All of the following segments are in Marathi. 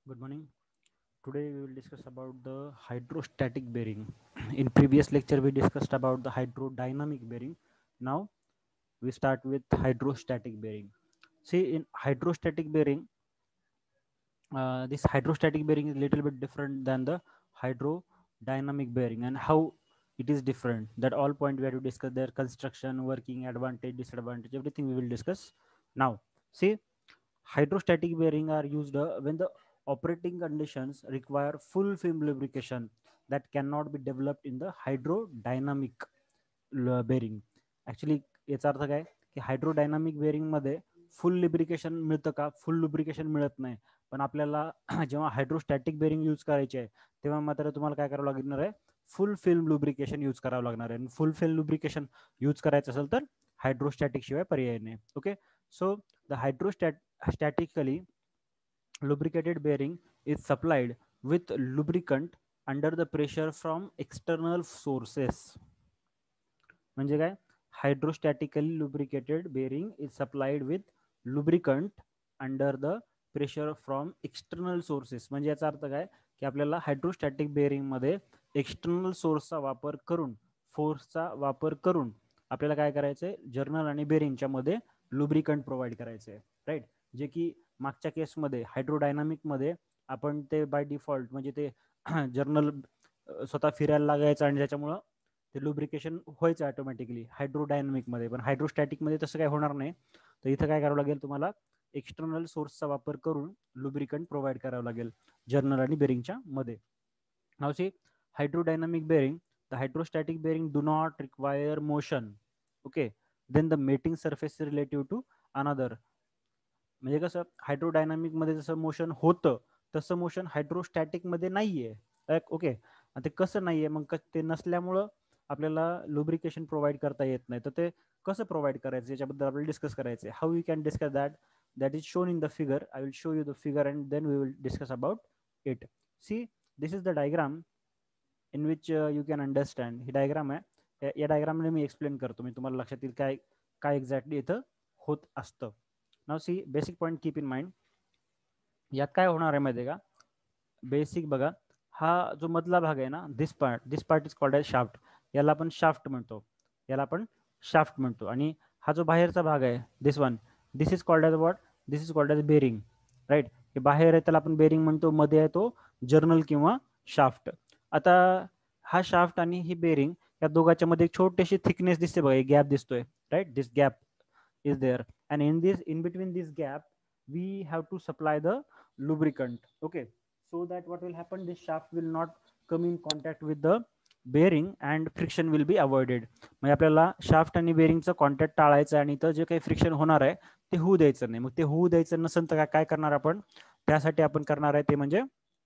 Good morning. Today we will discuss about the hydrostatic bearing. In previous lecture we discussed about the hydrodynamic bearing. Now we start with hydrostatic bearing. See, in hydrostatic bearing, this hydrostatic bearing is a little bit different than the hydrodynamic bearing, and how it is different. That all point we have to discuss their construction, working, advantage, disadvantage, everything we will discuss now. See, hydrostatic bearing are used when the operating conditions require full film lubrication that cannot be developed in the hydrodynamic bearing. Actually याचा अर्थ काय की हायड्रोडायनामिक बेरिंग मध्ये फुल लुब्रिकेशन मिळतं का? फुल लुब्रिकेशन मिळत नाही. पण आपल्याला जेव्हा हायड्रोस्टॅटिक बेरिंग यूज करायचे आहे तेव्हा मात्र तुम्हाला काय करावं लागणार आहे? फुल फिल्म लुब्रिकेशन यूज करावं लागणार आहे. फुल फिल्म लुब्रिकेशन यूज करायचं असेल तर हायड्रोस्टॅटिक शिवाय पर्याय नाही. Okay, so the hydrostatically lubricated bearing is supplied with lubricant under the pressure from external sources. म्हणजे काय? हायड्रोस्टॅटिकली lubricated bearing is supplied with lubricant under the pressure from external sources. म्हणजे याचा अर्थ काय की आपल्याला हायड्रोस्टॅटिक बेअरिंग मध्ये एक्सटर्नल सोर्सचा वापर करून, फोर्सचा वापर करून आपल्याला काय करायचंय? जर्नल आणि बेरिंगच्या मध्ये लुब्रिकंट प्रोव्हाइड करायचंय, राईट? जे की मागच्या केसमध्ये हायड्रोडायनामिक मध्ये आपण ते बाय डिफॉल्ट म्हणजे ते जर्नल स्वतः फिरायला लागायचं आणि त्याच्यामुळं ते लुब्रिकेशन व्हायचं ऑटोमॅटिकली हायड्रोडायनामिक मध्ये. पण हायड्रोस्टॅटिक मध्ये तसं काय होणार नाही. तर इथं काय करावं लागेल? तुम्हाला एक्सटर्नल सोर्सचा वापर करून लुब्रिकंट प्रोव्हाइड करावं लागेल जर्नल आणि बेरिंगच्या मध्ये. Now see, hydrodynamic bearing, the hydrostatic bearing do not require motion. Okay, then the mating surface relative to another. म्हणजे कसं हायड्रोडायनामिक मध्ये जसं मोशन होतं तसं मोशन हायड्रोस्टॅटिक मध्ये नाहीये. ओके, ते कसं नाहीये? मग ते नसल्यामुळं आपल्याला लुब्रिकेशन प्रोव्हाइड करता येत नाही. तर ते कसं प्रोव्हाइड करायचं याच्याबद्दल आपल्याला डिस्कस करायचं आहे. How you can discuss that? That is shown in the figure. I will show you the figure and then we will discuss about it. See, this is the diagram in which you can understand. ही डायग्राम आहे. या डायग्रामने मी एक्सप्लेन करतो, मी तुम्हाला लक्षात येईल काय काय एक्झॅक्टली इथं होत असतं. Now see, basic point keep in mind. यात काय होणार आहे माहिती आहे का? बेसिक बघा, हा जो मधला भाग आहे ना, this part is called as shaft. याला आपण शाफ्ट म्हणतो, याला आपण शाफ्ट म्हणतो. आणि हा जो बाहेरचा भाग आहे, this one, this is called as what? This is called as bearing, right? हे बाहेर आहे त्याला आपण बेरिंग म्हणतो, मध्ये आहे तो जर्नल किंवा शाफ्ट. आता हा शाफ्ट आणि ही बेरिंग या दोघांच्या मध्ये एक छोटीशी थिकनेस दिसते बघा, एक गॅप दिसतोय, right? This gap is there, and in between this gap we have to supply the lubricant. Okay, so that what will happen, this shaft will not come in contact with the bearing and friction will be avoided. म्हणजे आपल्याला शाफ्ट आणि बेरिंगचं कॉन्टॅक्ट टाळायचं आणि इथं जे काही फ्रिक्शन होणार आहे ते होऊ द्यायचं नाही. मग ते होऊ द्यायचं नसेल तर काय करणार आपण? त्यासाठी आपण करणार आहे ते म्हणजे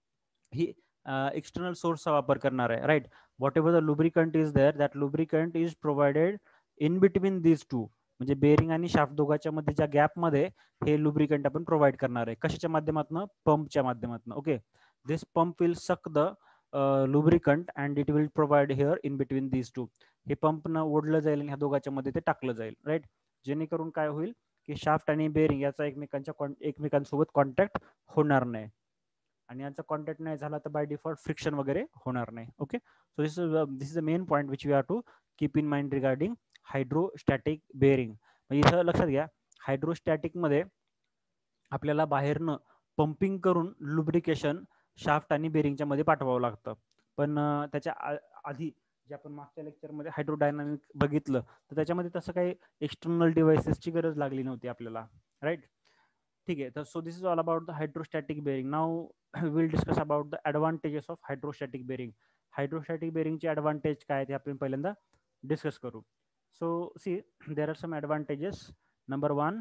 ही एक्सटर्नल सोर्सचा वापर करणार आहे, right? Whatever the lubricant is there, that lubricant is provided in between these two. म्हणजे बेरिंग आणि शाफ्ट दोघांच्या मध्ये ज्या गॅप मध्ये हे लुब्रिकंट आपण प्रोव्हाइड करणार आहे. कशाच्या माध्यमातून? पंपच्या माध्यमातून. Okay, this pump will suck the lubricant and it will provide here in between these two. हे पंपनं ओढलं जाईल आणि ह्या दोघांच्या मध्ये ते टाकलं जाईल, राईट? जेणेकरून काय होईल की शाफ्ट आणि बेरिंग याचा एकमेकांसोबत कॉन्टॅक्ट होणार नाही. आणि यांचा कॉन्टॅक्ट नाही झाला तर बाय डिफॉल्ट फ्रिक्शन वगैरे होणार नाही. Okay, so this is the main point which we are to keep in mind regarding hydrostatic bearing. इथं लक्षात घ्या, हायड्रोस्टॅटिक मध्ये आपल्याला बाहेरनं पंपिंग करून लुब्रिकेशन शाफ्ट आणि बेरिंगच्या मध्ये पाठवावं लागतं. पण त्याच्या आधी जे आपण मागच्या लेक्चरमध्ये हायड्रोडायनामिक बघितलं तर त्याच्यामध्ये तसं काही एक्सटर्नल डिव्हाइसेसची गरज लागली नव्हती आपल्याला, राईट? ठीक आहे, तर so this is all about the hydrostatic bearing. Now will discuss about the advantages of hydrostatic bearing. Hydrostatic बेरिंगचे ॲडव्हान्टेज काय ते आपण पहिल्यांदा डिस्कस करू. So see, there are some advantages. Number one,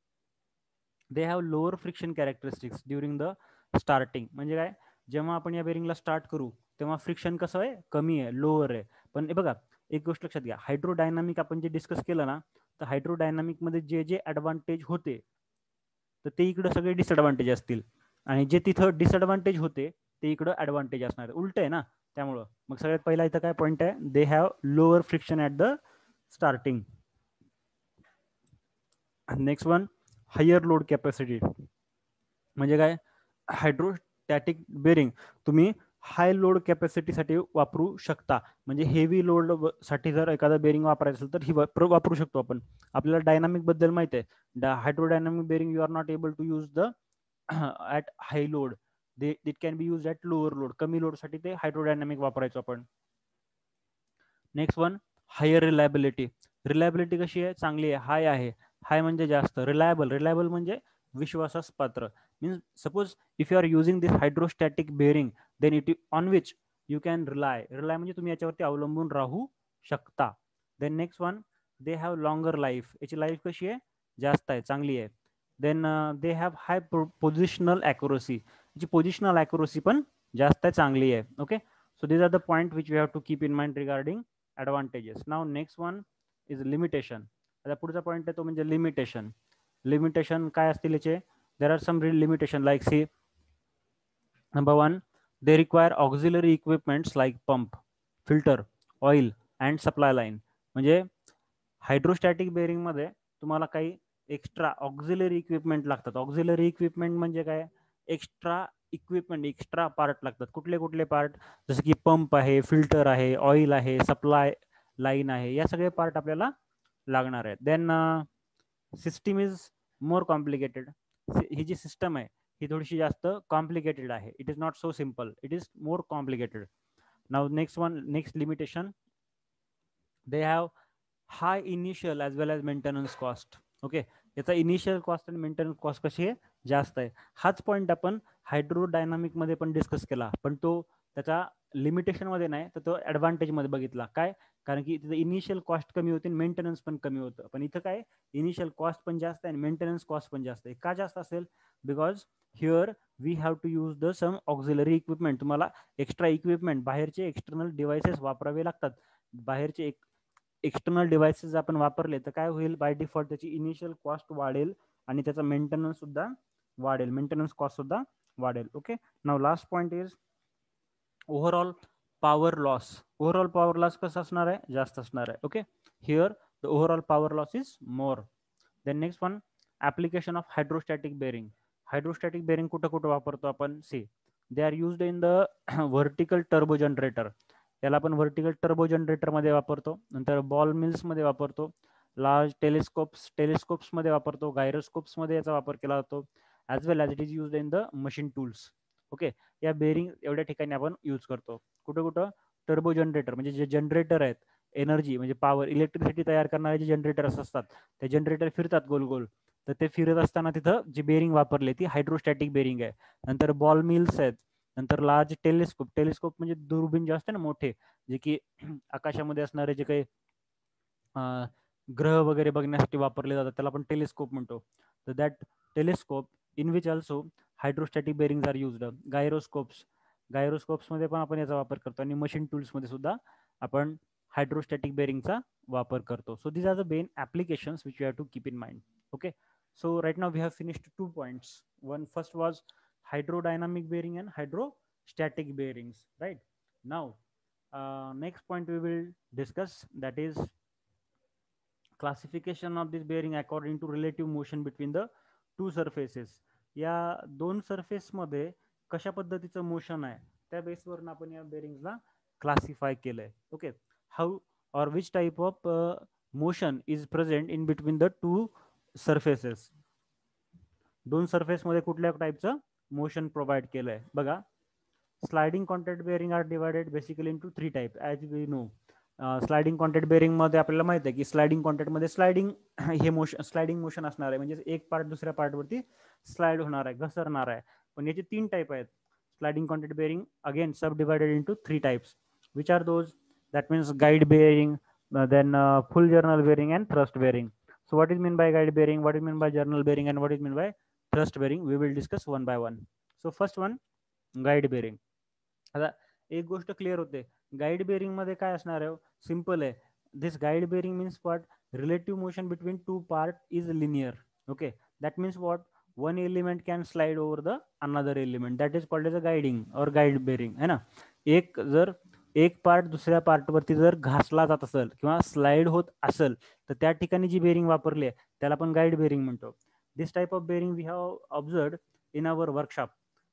they have lower friction characteristics during the starting. म्हणजे काय? जेव्हा आपण या बेरिंगला स्टार्ट करू तेव्हा फ्रिक्शन कसं आहे? कमी आहे, लोअर आहे. पण हे बघा, एक गोष्ट लक्षात घ्या, हायड्रोडायनामिक आपण जे डिस्कस केलं ना, तर हायड्रोडायनामिक मध्ये जे जे ॲडव्हान्टेज होते तर ते इकडे सगळे डिसएडव्हान्टेज असतील, आणि जे तिथं डिसएडव्हान्टेज होते ते इकडं ॲडव्हान्टेज असणार. उलट आहे ना, त्यामुळं मग सगळ्यात पहिला इथं काय पॉईंट आहे? They have lower friction at the starting. Next one, higher load capacity. म्हणजे काय? स्टॅटिक बेरिंग तुम्ही हाय लोड कॅपॅसिटीसाठी वापरू शकता. म्हणजे हेवी लोड साठी जर एखादा बेरिंग वापरायचं असेल तर ही वापरू शकतो आपण. आपल्याला डायनामिक बद्दल माहिती आहे. Hydrodynamic bearing you are not able to use the at high load. It can be use at lower load. कमी लोडसाठी ते हायड्रोडायनामिक वापरायचो आपण. Next one, higher reliability. Reliability कशी आहे? चांगली आहे, हाय आहे. हाय म्हणजे जास्त. रिलायबल म्हणजे विश्वासास पात्र. Means suppose if you are using this hydrostatic bearing then it on which you can rely म्हणजे तुम्ही याच्यावरती अवलंबून राहू शकता. Then next one, they have longer life. याची लाईफ कशी आहे? जास्त आहे, चांगली आहे. Then they have high positional accuracy. याची पोझिशनल ॲक्युरसी पण जास्त आहे, चांगली आहे. Okay, so these are the point which we have to keep in mind regarding advantages. Now next one is limitation. आता पुढचा पॉइंट आहे तो म्हणजे लिमिटेशन. लिमिटेशन काय असतील याचे? There are some limitation like see, number one, they require auxiliary equipments like pump, filter, oil and supply line. म्हणजे हायड्रोस्टॅटिक बेरिंग मध्ये तुम्हाला काही एक्स्ट्रा ऑक्झिलरी इक्विपमेंट लागतात. ऑक्झिलरी इक्विपमेंट म्हणजे काय? एक्स्ट्रा इक्विपमेंट, एक्स्ट्रा पार्ट लागतात. कुठले कुठले पार्ट? जसं की पंप आहे, फिल्टर आहे, ऑइल आहे, सप्लाय लाईन आहे, या सगळे पार्ट आपल्याला लागणार आहेत. Then system is more complicated. ही जी सिस्टम आहे ही थोडीशी जास्त कॉम्प्लिकेटेड आहे. It is not so simple, it is more complicated. Now next one, next limitation, they have high initial as well as maintenance cost. Okay, याचा इनिशियल कॉस्ट आणि मेंटेनन्स कॉस्ट कशी आहे? जास्त आहे. हाच पॉईंट आपण हायड्रोडायनामिकमध्ये पण डिस्कस केला, पण तो त्याचा लिमिटेशनमध्ये नाही तर तो ॲडव्हान्टेजमध्ये बघितला. काय? कारण की तिथं इनिशियल कॉस्ट कमी होती आणि मेंटेनन्स पण कमी होतं. पण इथं काय? इनिशियल कॉस्ट पण जास्त आहे आणि मेंटेनन्स कॉस्ट पण जास्त आहे. का जास्त असेल? Because here we have to use the some auxiliary equipment. तुम्हाला एक्स्ट्रा इक्विपमेंट, बाहेरचे एक्सटर्नल डिव्हायसेस वापरावे लागतात. बाहेरचे एक्सटर्नल डिव्हाइसेस आपण वापरले तर काय होईल? बाय डिफॉल्ट त्याची इनिशियल कॉस्ट वाढेल आणि त्याचा मेंटेनन्स सुद्धा वाढेल, मेंटेनन्स कॉस्ट सुद्धा वाढेल. Okay, now last point is overall power loss. Overall power loss कसं असणार आहे? जास्त असणार आहे. Okay, here the overall power loss is more. Then next one, application of hydrostatic bearing. Hydrostatic bearing कुठं कुठं वापरतो आपण? See, they are used in the vertical turbo generator. याला आपण व्हर्टिकल टर्बो जनरेटरमध्ये वापरतो. नंतर बॉल मिल्समध्ये वापरतो. लार्ज टेलिस्कोप्समध्ये वापरतो. गायरोस्कोप्समध्ये याचा वापर केला जातो. As well as it is used in the machine tools. Okay, या बेरिंग एवढ्या ठिकाणी आपण यूज करतो. कुठं कुठं? टर्बो जनरेटर म्हणजे जे जनरेटर आहेत, एनर्जी म्हणजे पॉवर, इलेक्ट्रिसिटी तयार करणारे जे जनरेटर्स असतात, ते जनरेटर फिरतात गोल गोल. तर ते फिरत असताना तिथं जी बेरिंग वापरली ती हायड्रोस्टॅटिक बेरिंग आहे. नंतर बॉल मिल्स आहेत. नंतर लार्ज टेलिस्कोप म्हणजे दुर्बीन जे असते ना मोठे, जे की आकाशामध्ये असणारे जे काही ग्रह वगैरे बघण्यासाठी वापरले जातात त्याला आपण टेलिस्कोप म्हणतो. तर that telescope in which also hydrostatic bearings are used. गायरोस्कोप्समध्ये पण आपण याचा वापर करतो आणि मशीन टूल्समध्ये सुद्धा आपण हायड्रोस्टॅटिक बेरिंगचा वापर करतो. So these are the main applications which you have to keep in mind. Okay, so right now we have finished 2 points. One first was hydrodynamic bearing and hydrostatic bearings, right? Now next point we will discuss, that is classification of this bearing according to relative motion between the two surfaces. या दोन सरफेस मध्ये कशा पद्धतीचं मोशन आहे त्या बेसवरून आपण या बेरिंग्सला क्लासिफाय केलंय. Okay, how or which type of motion is present in between the two surfaces. दोन सरफेस मध्ये कुठल्या टाइपचं मोशन प्रोव्हाइड केलंय बघा. Sliding contact bearing are divided basically into 3 type as we know. Sliding contact bearing मध्ये आपल्याला माहिती आहे की स्लायडिंग कॉन्टॅक्ट मध्ये स्लायडिंग मोशन असणार आहे. म्हणजे एक पार्ट दुसऱ्या पार्टवरती स्लाइड होणार आहे, घसरणार आहे. पण याचे 3 टाइप आहेत. Sliding contact bearing again subdivided into 3 types. Which are those? That means guide bearing, then full journal bearing and thrust bearing. So what is mean by guide bearing, what is mean by journal bearing and what is mean by thrust bearing? We will discuss one by one. So first one, guide bearing. आता एक गोष्ट क्लिअर होते, गाइड बेरिंग मध्ये काय असणार आहे? सिंपल आहे. This guide bearing means what? Relative motion between two part is linear. Okay, that means what? one element can slide over the another element, that is called as a guiding or guide bearing, है ना. एक पार्ट दुसऱ्या पार्टवरती जर घासला जात असेल किंवा स्लाइड होत असेल तर त्या ठिकाणी जी बेरिंग वापरली आहे त्याला आपण गाइड बेरिंग म्हणतो. This type of bearing we have observed in our workshop.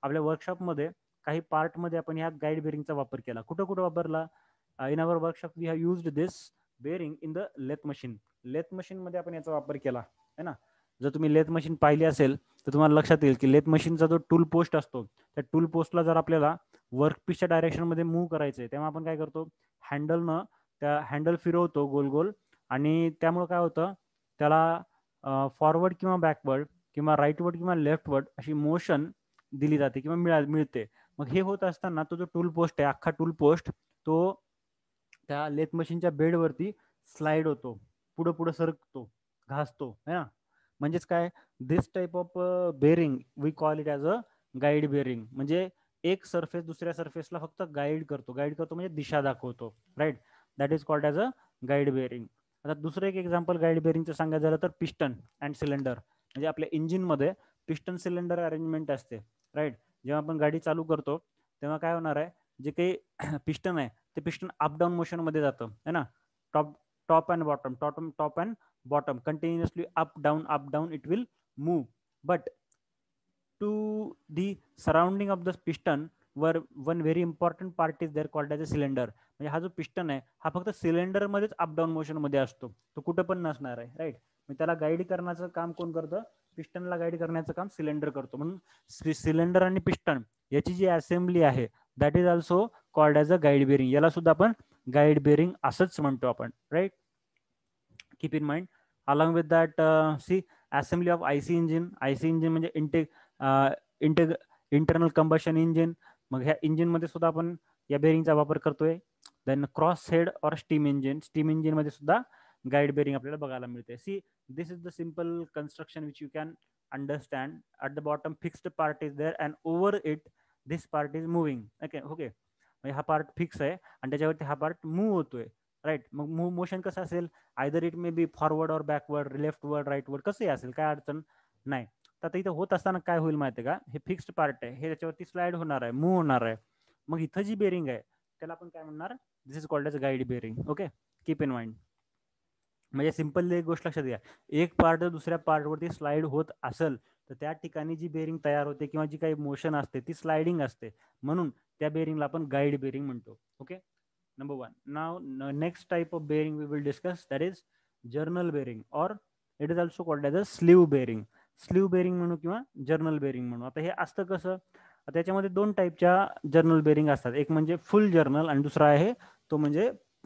आपल्या वर्कशॉपमध्ये काही पार्टमध्ये आपण ह्या गाईड बेरिंगचा वापर केला. कुठं कुठं वापरला? In our workshop we have used this bearing in the lathe machine. Lathe मशीनमध्ये आपण याचा वापर केला है ना. जर तुम्ही लेथ मशीन पाहिली असेल तर तुम्हाला लक्षात येईल की लेथ मशीनचा जो टूल पोस्ट असतो त्या टूल पोस्टला जर आपल्याला वर्कपीसच्या डायरेक्शनमध्ये मूव्ह करायचं आहे तेव्हा आपण काय करतो, हँडलनं त्या हँडल फिरवतो गोल गोल आणि त्यामुळे काय होतं त्याला फॉरवर्ड किंवा बॅकवर्ड किंवा राईटवर्ड किंवा लेफ्टवर्ड अशी मोशन दिली जाते किंवा मिळते. मग हे होत असताना तो जो टूल पोस्ट आहे अख्खा टूल पोस्ट तो त्या लेथ मशीनच्या बेडवरती स्लाइड होतो, पुढं पुढं सरकतो, घासतो है ना. म्हणजेच काय, this type of bearing we call it as a guide bearing. म्हणजे एक सरफेस दुसऱ्या सरफेसला फक्त गाईड करतो म्हणजे दिशा दाखवतो, right. That is called as a guide bearing. आता दुसरं एक एक्झाम्पल गाईड बेरिंगचं सांगायचं झालं तर पिस्टन अँड सिलेंडर. म्हणजे आपल्या इंजिनमध्ये पिस्टन सिलेंडर अरेंजमेंट असते, राईट. जेव्हा आपण गाडी चालू करतो तेव्हा काय होणार आहे, जे काही पिस्टन आहे ते पिस्टन अप डाऊन मोशन मध्ये जातं है ना. Top and bottom continuously up down it will move. But to the surrounding of the piston वर one very important part is there called as a cylinder. म्हणजे हा जो पिस्टन आहे हा फक्त सिलेंडरमध्येच अप डाऊन मोशनमध्ये असतो, तो कुठं पण नसणार आहे, राईट. मग त्याला गाईड करण्याचं काम कोण करतं? पिस्टनला गाईड करण्याचं काम सिलेंडर करतो. म्हणून सिलेंडर आणि पिस्टन याची जी असेंब्ली आहे that is also called as a guide bearing. याला सुद्धा आपण गाईड बेरिंग असंच म्हणतो आपण, right. Keep in mind. Along with that see assembly of IC engine. IC engine म्हणजे इंटरनल कंबशन इंजिन. मग ह्या इंजिनमध्ये सुद्धा आपण या बेरिंगचा वापर करतोय. Then cross head or steam engine. Steam engine मध्ये सुद्धा गाईड बेरिंग आपल्याला बघायला मिळते. See this is the simple construction which you can understand. At the bottom fixed part is there and over it this part is moving. Okay. म्हणजे हा पार्ट फिक्स आहे आणि त्याच्यावरती हा पार्ट मूव्ह होतोय, राईट. मग मूव्ह मोशन कसं असेल, either it may be forward or backward, leftward, rightward, कसंही असेल, काय अडचण नाही. तर आता इथं होत असताना काय होईल माहिती आहे का, हे फिक्स्ड पार्ट आहे, हे त्याच्यावरती स्लाइड होणार आहे, मूव्ह होणार आहे. मग इथं जी बेरिंग आहे त्याला आपण काय म्हणणार, this is called as guide bearing. Okay, keep in mind. म्हणजे सिंपल एक गोष्ट लक्षात घ्या, एक पार्ट दुसऱ्या पार्टवरती स्लाइड होत असेल तर त्या ठिकाणी जी बेरिंग तयार होते किंवा जी काही मोशन असते ती स्लाइडिंग असते, म्हणून त्या बेरिंगला आपण गाईड बेरिंग म्हणतो. Okay, number one. Now next type of bearing we will discuss, that is journal bearing, or it is also called as a sleeve bearing. Sleeve bearing म्हणू किंवा जर्नल बेरिंग म्हणू. आता हे असतं कसं, त्याच्यामध्ये दोन टाईपच्या जर्नल बेरिंग असतात, एक म्हणजे फुल जर्नल आणि दुसरा आहे तो म्हणजे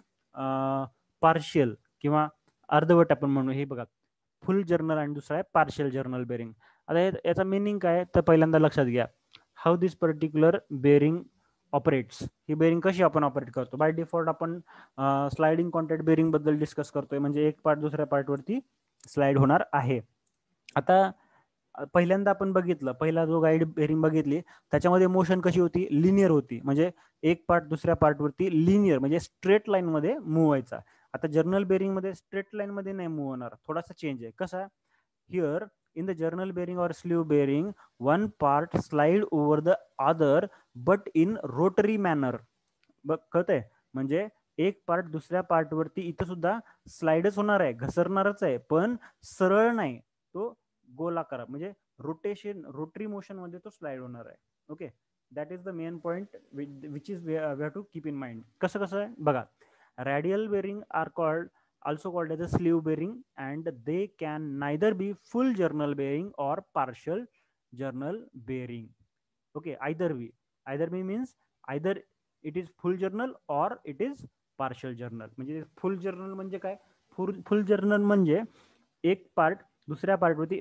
पार्शियल किंवा अर्धवट आपण म्हणू. हे बघा, फुल जर्नल आणि दुसरा आहे पार्शियल जर्नल बेरिंग. आता याचा मिनिंग काय तर पहिल्यांदा लक्षात घ्या, how this particular bearing operates. ही बेरिंग कशी आपण ऑपरेट करतो. बाय डिफॉल्ट आपण स्लाइडिंग कॉन्टॅक्ट बेरिंग बद्दल डिस्कस करतोय, म्हणजे एक पार्ट दुसऱ्या पार्टवरती स्लाइड होणार आहे. आता पहिल्यांदा आपण बघितलं, पहिला जो गाईड बेरिंग बघितली त्याच्यामध्ये मोशन कशी होती, लिनियर होती. म्हणजे एक पार्ट दुसऱ्या पार्टवरती लिनियर म्हणजे स्ट्रेट लाईन मध्ये मूव्ह व्हायचा. आता जर्नल बेरिंग मध्ये स्ट्रेट लाईन मध्ये नाही मूव्ह होणार, थोडासा चेंज आहे. कसा, here in the journal bearing or sleeve bearing one part slide over the other but in rotary manner. बघ कळतंय, म्हणजे एक पार्ट दुसऱ्या पार्टवरती इथं सुद्धा स्लाइडच होणार आहे, घसरणारच आहे, पण सरळ नाही, तो गोलाकार म्हणजे रोटरी मोशन मध्ये तो स्लाइड होणार आहे. Okay, that is the main point which is we have to keep in mind. कसं कसं आहे बघा, radial bearing are called also called as a sleeve bearing and they can neither be full journal bearing or partial journal bearing. Okay, either way means either it is full journal or it is partial journal. म्हणजे फुल जर्नल म्हणजे काय, फुल जर्नल म्हणजे एक पार्ट दुसऱ्या पार्टवरती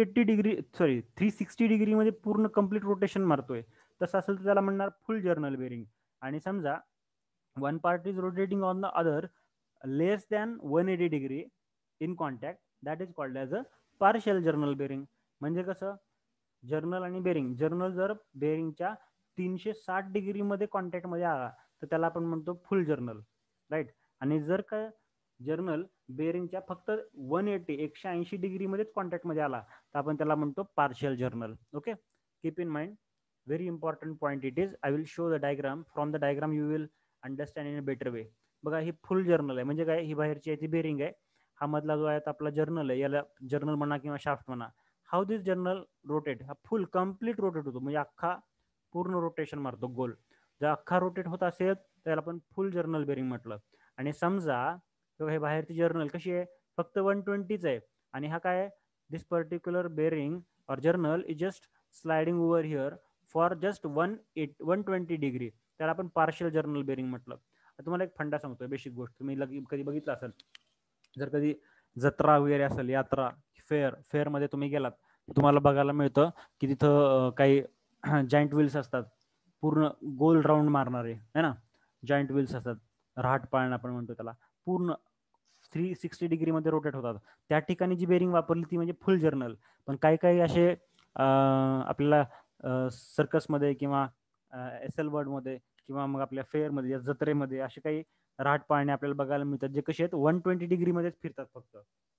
360 डिग्री मध्ये पूर्ण कंप्लीट रोटेशन मारतोय, तसं असेल तर त्याला म्हणणार फुल जर्नल बेरिंग. आणि समजा one part is rotating on the other less than 180 degree in contact, that is called as a partial journal bearing. म्हणजे कसं, जर्नल आणि बेरिंग, जर्नल जर बेरिंगच्या 360 डिग्री मध्ये कॉन्टॅक्ट मध्ये आला तर त्याला आपण म्हणतो फुल जर्नल, राईट. आणि जर का जर्नल बेरिंगच्या फक्त 180 डिग्री मध्येच कॉन्टॅक्ट मध्ये आला तर आपण त्याला म्हणतो partial journal. Okay, keep in mind, very important point it is. I will show the diagram, from the diagram you will understand in a better way. बघा, ही फुल जर्नल आहे, म्हणजे काय, ही बाहेरची आहे ती बेरिंग आहे, हा मधला जो आहे आपला जर्नल आहे, याला जर्नल म्हणा किंवा शाफ्ट म्हणा. हाऊ दिस जर्नल रोटेट, हा फुल कम्प्लीट रोटेट होतो, म्हणजे अख्खा पूर्ण रोटेशन मारतो गोल. जर अख्खा रोटेट होत असेल त्याला आपण फुल जर्नल बेरिंग म्हटलं. आणि समजा हे बाहेरची जर्नल कशी आहे, फक्त 120च आहे आणि हा काय, this particular bearing or journal is just sliding over here for just 120 degree, त्याला आपण पार्शियल जर्नल बेरिंग म्हटलं. तुम्हाला एक फंडा सांगतोय, बेसिक गोष्ट तुम्ही कधी बघितलं असेल, जर कधी जत्रा वगैरे असेल, यात्रा, फेअर मध्ये तुम्ही गेलात, तुम्हाला बघायला मिळतं की तिथं काही जॉईंट व्हील्स असतात, पूर्ण गोल राऊंड मारणारे है ना, जॉईंट व्हील्स असतात, राहट पाळणा आपण म्हणतो त्याला, पूर्ण 360 डिग्री मध्ये रोटेट होतात. त्या ठिकाणी जी बेरिंग वापरली ती म्हणजे फुल जर्नल. पण काही काही असे आपल्याला सर्कसमध्ये किंवा एसएल वर्ड मध्ये किंवा मग आपल्या फेअरमध्ये, जत्रेमध्ये असे काही राहट पाळणे आपल्याला बघायला मिळतात जे कसे आहेत 120 डिग्री मध्येच फिरतात फक्त.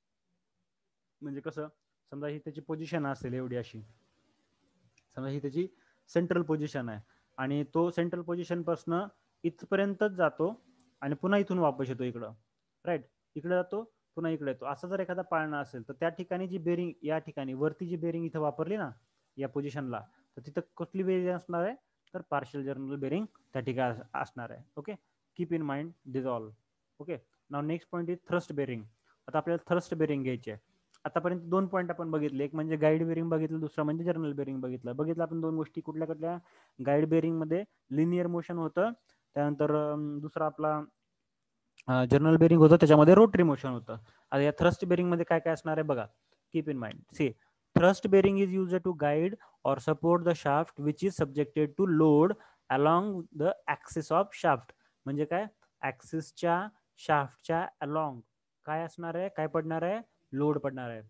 म्हणजे कसं, समजा ही त्याची पोझिशन असेल एवढी अशी, समजा ही त्याची सेंट्रल पोझिशन आहे आणि तो सेंट्रल पोझिशन पासून इथपर्यंतच जातो आणि पुन्हा इथून वापस येतो इकडं, राईट, इकडे जातो पुन्हा इकडे येतो. असं जर एखादा पाळणा असेल तर त्या ठिकाणी जी बेरिंग, या ठिकाणी वरती जी बेरिंग इथं वापरली ना या पोझिशनला, तर तिथं कुठली बेरिंग असणार आहे, तर पार्शियल जर्नल बेरिंग त्या ठिकाणी असणार आहे. Okay, keep in mind this all. Okay, now next point is thrust bearing. आता आपल्याला थ्रस्ट बेरिंग घ्यायची आहे. आतापर्यंत 2 पॉईंट आपण बघितले, एक म्हणजे गाईड बेरिंग बघितलं, दुसरा म्हणजे जर्नल बेरिंग बघितलं आपण 2 गोष्टी कुठल्या कुठल्या. गाईड बेरिंग मध्ये लिनियर मोशन होतं, त्यानंतर दुसरा आपला जर्नल बेरिंग होतं, त्याच्यामध्ये रोटरी मोशन होतं. आता या थ्रस्ट बेरिंग मध्ये काय काय असणार आहे बघा, keep in mind. See, thrust bearing is used to guide or support the shaft which is subjected to load along the axis of shaft. म्हणजे काय, ऍक्सिसच्या शाफ्टच्या along काय असणार आहे, काय पडणार आहे, लोड पडणार आहे.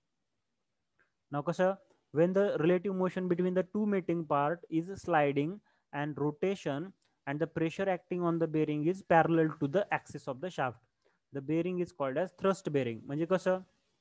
नाव कसं, when the relative motion between the two mating part is sliding and rotation and the pressure acting on the bearing is parallel to the axis of the shaft, the bearing is called as thrust bearing. म्हणजे कसं,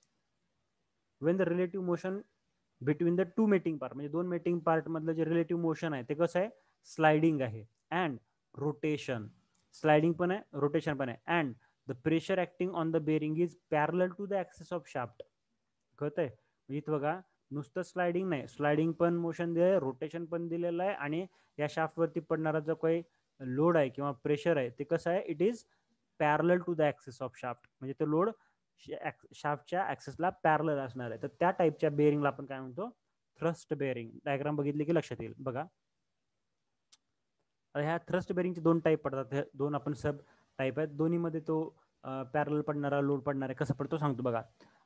when the relative motion between the two mating part, म्हणजे 2 मेटिंग पार्ट मधलं जे रिलेटिव्ह मोशन आहे ते कसं आहे, स्लाइडिंग आहे अँड रोटेशन, स्लाइडिंग पण आहे, रोटेशन पण आहे, and the pressure acting on the bearing is parallel to the axis of shaft. कळतंय, इथं बघा नुसतं स्लाइडिंग नाही, स्लाइडिंग पण मोशन दिलंय, रोटेशन पण दिलेलं आहे आणि या शाफ्ट वरती पडणारा जो काही लोड आहे किंवा प्रेशर आहे ते कसं आहे, it is parallel to the axis of shaft, म्हणजे ते लोड शाफ्टच्या ऍक्सिसला पॅरलल असणार आहे. तर त्या टाईपच्या बेरिंगला आपण काय म्हणतो, थ्रस्ट बेरिंग. डायग्राम बघितली की लक्षात येईल बघा. ह्या थ्रस्ट बेरिंगचे 2 टाईप पडतात, 2 आपण सब टाईप आहेत, दोन्हीमध्ये तो पॅरलल पडणारा लोड पडणार आहे, कसं पडतो सांगतो बघा.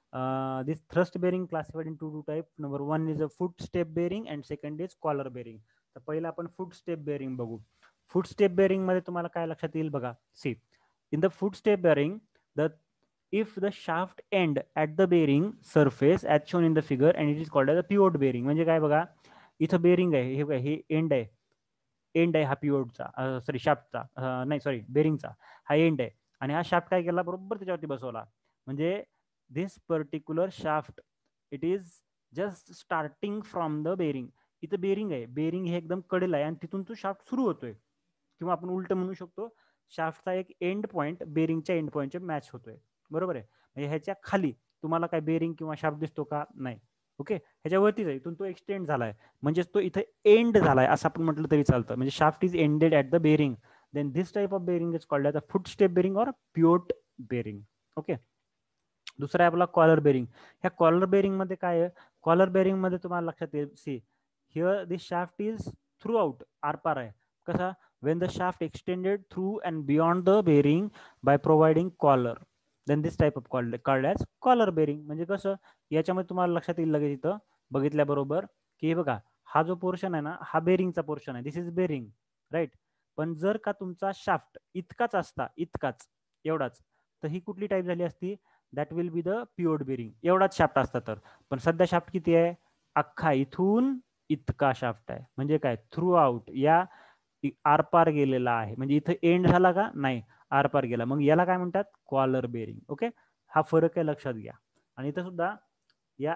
This thrust bearing classified in 2 type. Number 1 is a foot step bearing and second is collar bearing. तर पहिलं आपण फूट स्टेप बेरिंग बघू. फूट स्टेप बेरिंग मध्ये तुम्हाला काय लक्षात येईल बघा. See, in the foot step bearing, the if the shaft end at the bearing surface as shown in the figure and it is called as a pivot bearing. म्हणजे काय बघा, इथं बेरिंग आहे, हे एंड आहे, एंड आहे हा पिवोटचा, सॉरी शाफ्टचा, नाही सॉरी बेरिंगचा हा एंड आहे आणि हा शाफ्ट काय केला, बरोबर त्याच्यावरती बसवला. म्हणजे this particular shaft it is just starting from the bearing. इथं बेरिंग आहे, बेरिंग हे एकदम कडेला आहे आणि तिथून तो शाफ्ट सुरू होतोय, किंवा आपण उलट म्हणू शकतो, शाफ्टचा एक एंड पॉईंट बेरिंगच्या एंड पॉईंटच्या मॅच होतोय, बरोबर आहे. म्हणजे ह्याच्या खाली तुम्हाला काय बेरिंग किंवा शाफ्ट दिसतो का, नाही. ओके, ह्याच्यावरतीच आहे, इथून तो एक्सटेंड झालाय, म्हणजे तो इथे एंड झालाय असं आपण म्हटलं तरी चालतं. म्हणजे shaft is ended at the bearing, then this type of bearing is called as a foot step bearing और पिवोट बेरिंग. ओके, दुसरा आहे आपला कॉलर बेरिंग. ह्या कॉलर बेरिंग मध्ये काय आहे, कॉलर बेरिंग मध्ये तुम्हाला लक्षात येईल, see here this shaft is through out, आरपार आहे. कसा, when the shaft extended through and beyond the bearing by providing collar, then this type of called as collar bearing. म्हणजे कसं, याच्यामध्ये तुम्हाला लक्षात येईल लगेच इथं बघितल्याबरोबर की हे बघा, हा जो पोर्शन आहे ना, हा बेरिंगचा पोर्शन आहे, दिस इज बेरिंग, राईट. पण जर का तुमचा शाफ्ट इतकाच असता, इतकाच एवढाच, तर ही कुठली टाईप झाली असती, that will be the pivot bearing. एवढाच शाफ्ट असता तर. पण सध्या शाफ्ट किती आहे, अख्खा इथून इतका शाफ्ट आहे, म्हणजे काय, थ्रू आउट, या आरपार गेलेला आहे. म्हणजे इथं एंड झाला का, नाही, आरपार गेला, मग याला काय म्हणतात, कॉलर बेरिंग. ओके, हा फरक आहे, लक्षात घ्या. आणि इथं सुद्धा या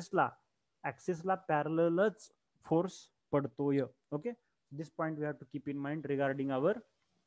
ऍक्सिसला पॅरलच फोर्स पडतोय. Okay, this point we have to keep in mind regarding our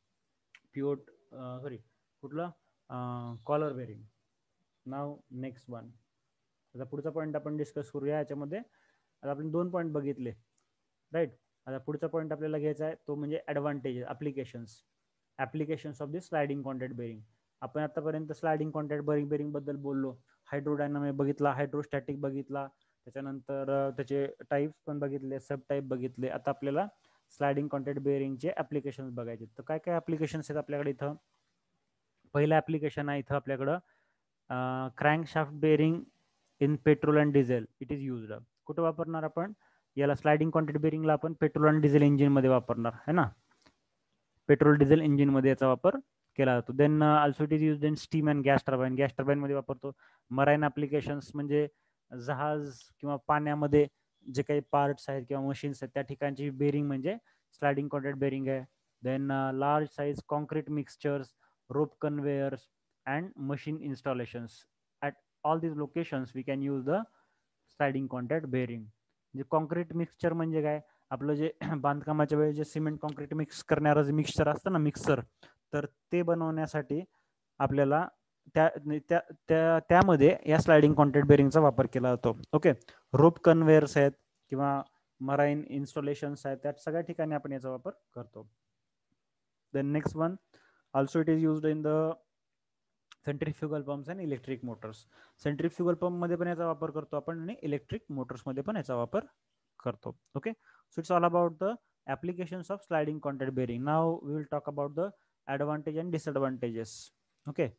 pivot, sorry कुठलं, collar bearing. Now next one. आता पुढचा पॉईंट आपण डिस्कस करूया. याच्यामध्ये आता आपण 2 पॉईंट बघितले, राईट. आता पुढचा पॉईंट आपल्याला घ्यायचा आहे तो म्हणजे advantages, applications of this sliding contact bearing. आपण आतापर्यंत स्लायडिंग कॉन्टॅक्ट बेरिंग बद्दल बोललो, हायड्रोडायनामिक बघितला, हायड्रोस्टॅटिक बघितला, त्याच्यानंतर त्याचे टाईप्स पण बघितले, सब टाईप बघितले. आता आपल्याला स्लायडिंग कॉन्टॅक्ट बेरिंगचे ॲप्लिकेशन्स बघायचे. तर काय काय ॲप्लिकेशन्स आहेत आपल्याकडे इथं? पहिलं ॲप्लिकेशन आहे इथं आपल्याकडं crankshaft bearing in petrol and diesel it is used. कुठं वापरणार आपण याला? स्लायडिंग कॉन्टॅक्ट बेरिंगला आपण पेट्रोल आणि डिझेल इंजिनमध्ये वापरणार आहे ना, पेट्रोल डिझेल इंजिनमध्ये याचा वापर केला जातो. Then also it is used in steam and gas turbine, gas टर्बाईनमध्ये वापरतो. मराईन ॲप्लिकेशन्स म्हणजे जहाज किंवा पाण्यामध्ये जे काही पार्ट्स आहेत किंवा मशीन्स आहेत त्या ठिकाणची बेरिंग म्हणजे स्लायडिंग कॉन्टॅक्ट बेरिंग आहे. Then large size concrete mixtures, rope conveyors and machine installations at all these locations we can use the sliding contact bearing. जे कॉन्क्रीट मिक्सचर म्हणजे काय? आपलं जे बांधकामाच्या वेळी जे सिमेंट कॉन्क्रीट मिक्स करणारं जे मिक्सचर असतं ना, मिक्सर, तर ते बनवण्यासाठी आपल्याला त्यामध्ये या स्लायडिंग कॉन्टॅक्ट बेरिंगचा वापर केला जातो. ओके, रोप कन्व्हेयर्स आहेत किंवा मराईन इन्स्टॉलेशन्स आहेत, त्या सगळ्या ठिकाणी आपण याचा वापर करतो. Then next one, also it is used in the centrifugal pumps आणि इलेक्ट्रिक मोटर्स. सेंट्रिफ्युगल पंप मध्ये पण याचा वापर करतो आपण आणि इलेक्ट्रिक मोटर्स मध्ये पण याचा वापर करतो. Okay, so it's all about the applications of sliding contact bearing. Now we will talk about the advantage and disadvantages, okay,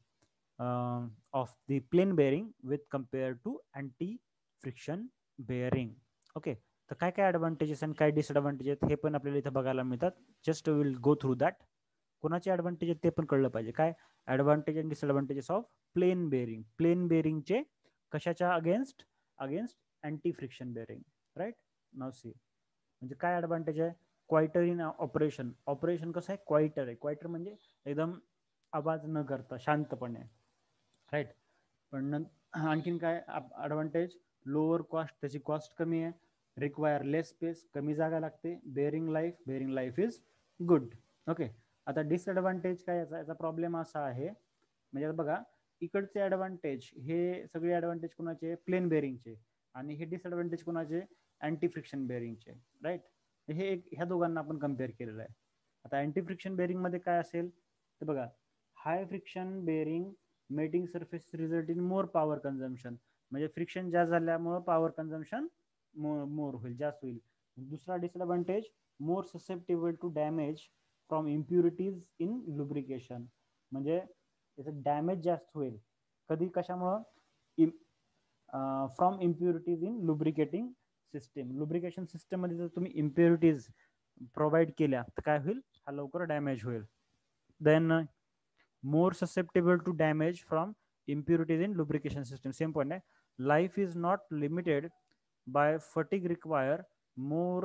of the plain bearing with compared to anti friction bearing. okay, तर काय काय ऍडव्हान्टेजेस आणि काय डिसएडव्हान्टेजेस हे पण आपल्याला इथे बघायला मिळतात. Just will go through that. कोणाचे ऍडव्हान्टेज ते पण कळलं पाहिजे. काय advantage and disadvantages of plain bearing? Plain बेरिंगचे कशाच्या against? Against anti friction bearing, right. Now see म्हणजे काय ऍडव्हान्टेज आहे? Quieter in operation. ऑपरेशन कसं आहे? क्वाइटर आहे. क्वाइटर म्हणजे एकदम आवाज न करता शांतपणे, राईट. पण आणखीन काय ऍडव्हान्टेज? लोअर कॉस्ट, त्याची कॉस्ट कमी आहे. रिक्वायर लेस स्पेस, कमी जागा लागते. Bearing life is good. Okay, आता डिसएडव्हान्टेज काय याचा? याचा प्रॉब्लेम असा आहे, म्हणजे बघा इकडचे ऍडव्हान्टेज हे सगळे ऍडव्हान्टेज कोणाचे? प्लेन बेरिंगचे. आणि हे डिसएडव्हान्टेज कोणाचे? अँटी फ्रिक्शन बेरिंगचे, राईट. हे ह्या दोघांना आपण कम्पेअर केलेलं आहे. आता अँटी फ्रिक्शन बेरिंग मध्ये काय असेल तर बघा, high friction bearing mating surface result in more power consumption. म्हणजे फ्रिक्शन जास्त झाल्यामुळे पॉवर कन्झम्पशन मोर होईल, जास्त होईल. दुसरा disadvantage, more susceptible to damage from impurities in lubrication. म्हणजे त्याचं डॅमेज जास्त होईल. कधी? कशामुळं? From impurities in lubricating system. Lubrication system मध्ये जर तुम्ही इम्प्युरिटीज प्रोव्हाइड केल्या तर काय होईल? हा लवकर डॅमेज होईल. Then more susceptible to damage from impurities in lubrication system. Same point आहे. Life is not limited by fatigue, require more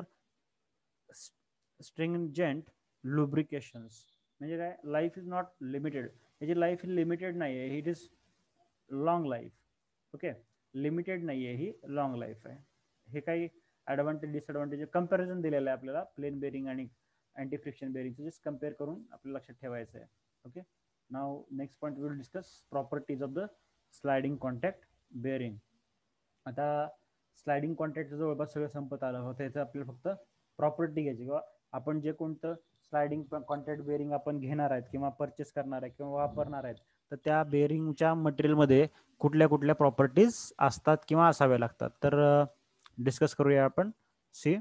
stringent lubrications. म्हणजे काय? Life is not limited. याची लाईफ लिमिटेड नाही आहे, it is long life. Okay, limited नाही आहे, ही लॉंग लाईफ आहे. हे काही ऍडव्हान्टेज डिसएडव्हान्टेज कंपॅरिझन दिलेलं आहे आपल्याला प्लेन बेरिंग आणि anti friction bearing. Just compare करून आपल्याला लक्षात ठेवायचं आहे. Okay, now next point will discuss properties of the sliding contact bearing. आता स्लायडिंग कॉन्टॅक्ट जवळपास सगळं संपत आलं होतं. याचं आपल्याला फक्त प्रॉपर्टी घ्यायची, किंवा आपण जे कोणतं स्लायडिंग कॉन्टॅक्ट बेरिंग आपण घेणार आहेत किंवा परचेस करणार आहे किंवा वापरणार आहेत, तर त्या बेरिंगच्या मटेरियलमध्ये कुठल्या कुठल्या प्रॉपर्टीज असतात किंवा असाव्या लागतात. तर डिस्कस करूया आपण. सी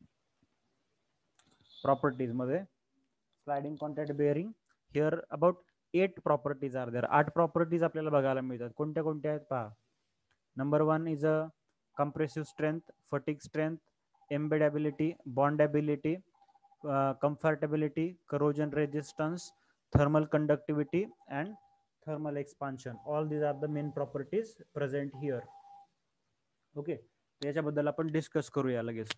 प्रॉपर्टीज मध्ये sliding contact bearing, here about 8 properties are there. 8 properties आपल्याला बघायला मिळतात. कोणत्या कोणत्या आहेत पहा. Number 1 is a compressive strength, fatigue strength, embeddability, bondability, comfortability, corrosion resistance, thermal conductivity and thermal expansion. All these are the main properties present here. Okay, याच्याबद्दल आपण डिस्कस करूया लगेच.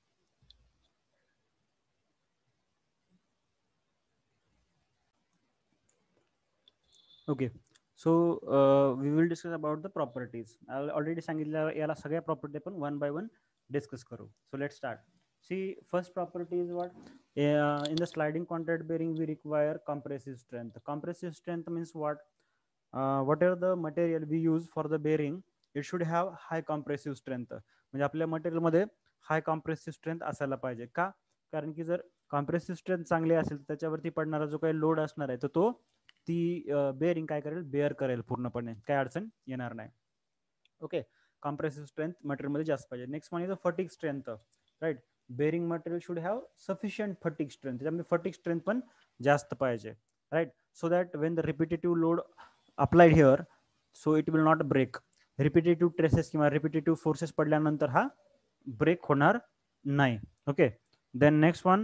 Okay, so we will discuss about the properties. Already सांगितलं याला सगळ्या प्रॉपर्टी पण वन बाय वन डिस्कस करू. So let start. See first property is what? in the sliding contact bearing we require compressive strength. Compressive strength means what? Whatever the material we use for the bearing, it should have high compressive strength. म्हणजे आपल्या मटेरियल मध्ये हाय कॉम्प्रेसिव्ह स्ट्रेंथ असायला पाहिजे. का? कारण की जर कॉम्प्रेसिव्ह स्ट्रेंथ चांगली असेल तर त्याच्यावरती पडणारा जो काही लोड असणार आहे तर तो ती बेअरिंग काय करेल, बेअर करेल पूर्णपणे, काय अडचण येणार नाही. ओके, कॉम्प्रेसिव्ह स्ट्रेंथ मटेरियलमध्ये जास्त पाहिजे. Next one is fatigue strength, right. Bearing material should have sufficient fatigue strength, त्याच्यामध्ये फटिक स्ट्रेंथ पण जास्त पाहिजे, right. So that when the repetitive load applied here so it will not break. Repetitive stresses किंवा रिपिटेटिव्ह फोर्सेस पडल्यानंतर हा ब्रेक होणार नाही. Okay, then next one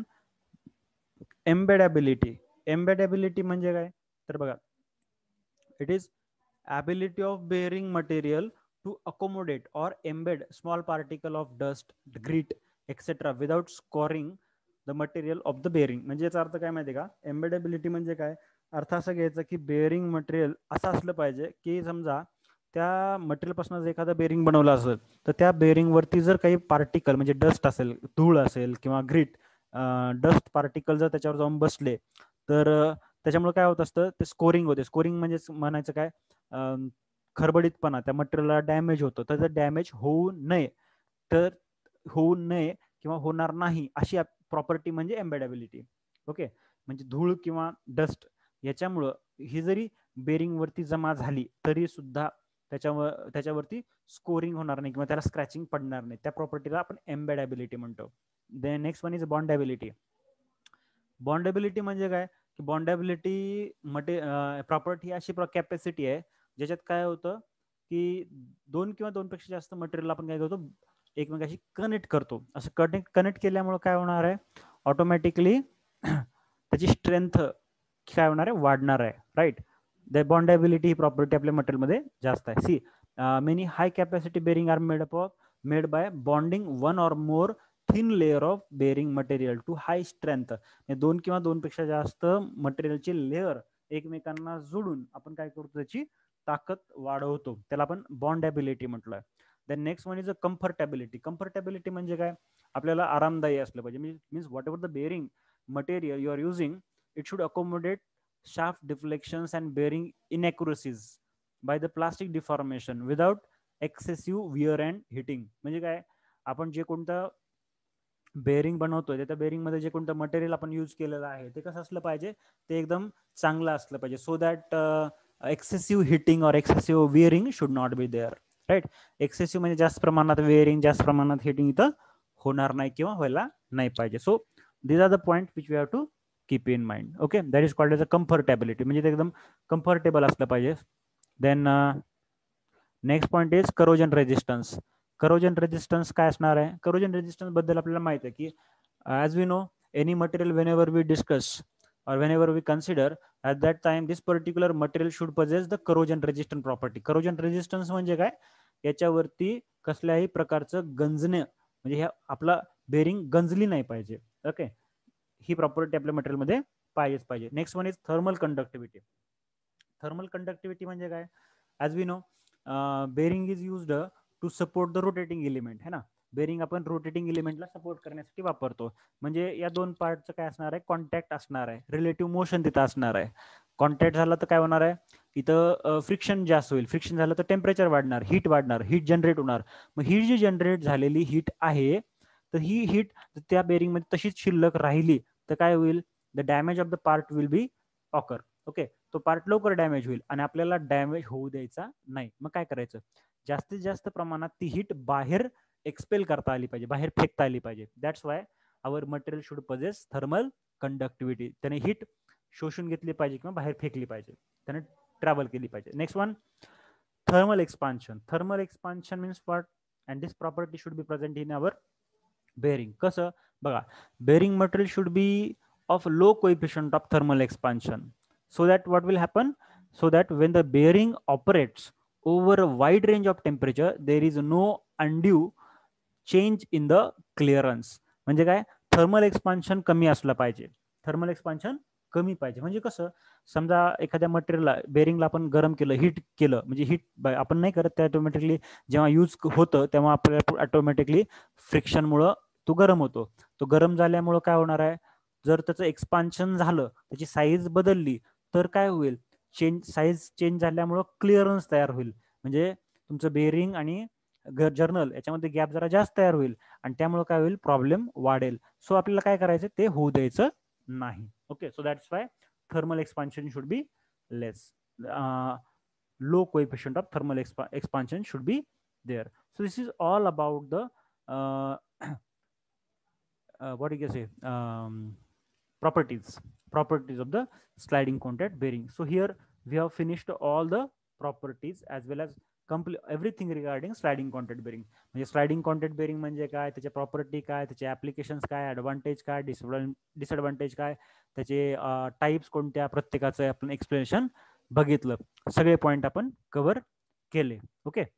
embeddability. Embeddability म्हणजे काय तर बघा, it is ability of bearing material to accommodate or embed small particle of dust, grit, etc. without scoring the material of the bearing. म्हणजे याचा अर्थ काय माहिती का, एम्बेडेबिलिटी म्हणजे काय, अर्थ असा घ्यायचा की बेअरिंग मटेरियल असं असलं पाहिजे की समजा त्या मटेरियल पासून जर एखादा बेअरिंग बनवला असेल तर त्या बेअरिंग वरती जर काही पार्टिकल म्हणजे डस्ट असेल, धूळ असेल किंवा ग्रीट डस्ट पार्टिकल जर त्याच्यावर जाऊन बसले तर त्याच्यामुळे काय होत असतं, ते स्कोरिंग होते. स्कोरिंग म्हणजे म्हणायचं काय, खरबडीतपणा, त्या मटेरियलला डॅमेज होतं. तर जर डॅमेज होऊ नये तर होऊ नये किंवा होणार नाही अशी प्रॉपर्टी म्हणजे एम्बेडेबिलिटी. ओके, म्हणजे धूळ किंवा डस्ट याच्यामुळं ही जरी बेरिंग वरती जमा झाली तरी सुद्धा त्याच्यावरती स्कोरिंग होणार नाही किंवा त्याला स्क्रॅचिंग पडणार नाही. त्या प्रॉपर्टीला आपण एम्बेडेबिलिटी म्हणतो. Then next one is bondability. Bondability म्हणजे काय की बॉन्डेबिलिटी प्रॉपर्टी अशी कॅपॅसिटी आहे ज्याच्यात काय होतं की दोन किंवा दोनपेक्षा जास्त मटेरियल आपण काय करतो, एकमेकाशी कनेक्ट करतो. असं कनेक्ट केल्यामुळे काय होणार आहे, ऑटोमॅटिकली त्याची स्ट्रेंथ काय होणार आहे, वाढणार आहे, राईट. द बॉन्डेबिलिटी ही प्रॉपर्टी आपल्या मटेरियलमध्ये जास्त आहे. See many high capacity bearing are made by bonding one or more thin layer of bearing material to high strength. दोन किंवा दोनपेक्षा जास्त मटेरियलचे लेअर एकमेकांना जोडून आपण काय करतो, त्याची ताकद वाढवतो. त्याला आपण बॉन्डेबिलिटी म्हटलंय. Then next one is a comfortability. Comfortability म्हणजे काय, आपल्याला आरामदायी असलं पाहिजे. Means whatever the bearing material you are using it should accommodate shaft deflections and bearing inaccuracies by the plastic deformation without excessive wear and heating. म्हणजे काय, आपण जे कोणतं बेअरिंग बनवतोय त्या बेअरिंग मध्ये जे कोणतं मटेरियल आपण यूज केलेलं आहे ते कसं असलं पाहिजे, ते एकदम चांगलं असलं पाहिजे. सो दॅट एक्सेसिव्ह हिटिंग और excessive wearing should not be there, right. Excessive म्हणजे जास्त प्रमाणात वेअरिंग, जास्त प्रमाणात हिटिंग इथं होणार नाही किंवा व्हायला नाही पाहिजे. So these are the point which we have to keep in mind. Okay, that is called as a comfortability, म्हणजे ते एकदम कम्फर्टेबल असलं पाहिजे. Then next point is corrosion resistance. Corrosion resistance काय असणार आहे, करोजन रेजिस्टन्स बद्दल आपल्याला माहित आहे की as we know any material whenever we discuss or whenever we consider at that time this particular material should possess the corrosion resistant property. corrosion resistance म्हणजे काय, याच्यावरती कसल्याही प्रकारचं गंजणे म्हणजे ह्या आपला बेरिंग गंजली नाही पाहिजे. ओके, ही प्रॉपर्टी आपल्या मटेरियल मध्ये पाहिजेच पाहिजे. Next one is thermal conductivity. Thermal conductivity म्हणजे काय, as we know bearing is used to support the rotating element, है ना. बेरिंग आपण रोटेटिंग एलिमेंटला सपोर्ट करण्यासाठी वापरतो. म्हणजे या दोन पार्टचं काय असणार आहे, कॉन्टॅक्ट असणार आहे, रिलेटिव्ह मोशन तिथं असणार आहे. कॉन्टॅक्ट झालं तर काय होणार आहे, इथं फ्रिक्शन जास्त होईल. फ्रिक्शन झालं तर टेम्परेचर वाढणार, हीट वाढणार, हीट जनरेट होणार. मग ही जी जनरेट झालेली हीट आहे तर ही हीट त्या बेरिंग मध्ये तशीच शिल्लक राहिली तर काय होईल, the damage of the part will be occur. Okay, तो पार्ट लवकर डॅमेज होईल आणि आपल्याला डॅमेज होऊ द्यायचा नाही. मग काय करायचं, जास्तीत जास्त प्रमाणात ती हीट बाहेर एक्सपेल करता आली पाहिजे, बाहेर फेकता आली पाहिजे. That's why our material should possess thermal conductivity. त्याने हीट शोषून घेतली पाहिजे किंवा बाहेर फेकली पाहिजे, त्याने ट्रॅव्हल केली पाहिजे. Next one thermal expansion. Thermal expansion means what, and this property should be present in our bearing. कसं बघा, bearing material should be of low coefficient of thermal expansion. So that what will happen, so that when the bearing operates over a wide range of temperature there is no undue change in the clearance. म्हणजे काय, थर्मल एक्सपान्शन कमी असलं पाहिजे. थर्मल एक्सपान्शन कमी पाहिजे म्हणजे कसं, समजा एखाद्या मटेरियलला बेरिंगला आपण गरम केलं, हीट केलं, म्हणजे हीट आपण नाही करत, त्या ऑटोमॅटिकली जेव्हा यूज होतं तेव्हा आपल्याला ऑटोमॅटिकली फ्रिक्शनमुळं तो गरम होतो. तो गरम झाल्यामुळं काय होणार आहे, जर त्याचं एक्सपान्शन झालं, त्याची साईज बदलली तर काय होईल, साईज चेंज झाल्यामुळं क्लिअरन्स तयार होईल. म्हणजे तुमचं बेरिंग आणि जर्नल याच्यामध्ये गॅप जरा जास्त तयार होईल आणि त्यामुळे काय होईल, प्रॉब्लेम वाढेल. सो आपल्याला काय करायचं, ते होऊ द्यायचं नाही. Okay, so that's why thermal expansion should be less. Low coefficient of thermal expansion should be there. So this is all about the what you can say, properties of the sliding contact bearing. So here we have finished all the properties as well as complete everything regarding sliding contact bearing. म्हणजे स्लाइडिंग कॉन्टॅक्ट बेरिंग म्हणजे काय, त्याचे प्रॉपर्टी काय, त्याचे ऍप्लिकेशन्स काय, ऍडव्हान्टेज काय, डिसएडव्हान्टेज काय, त्याचे टाइप्स कोणत्या, प्रत्येकाचं आपण एक्सप्लेनेशन बघितलं. सगळे पॉइंट आपण कव्हर केले. ओके,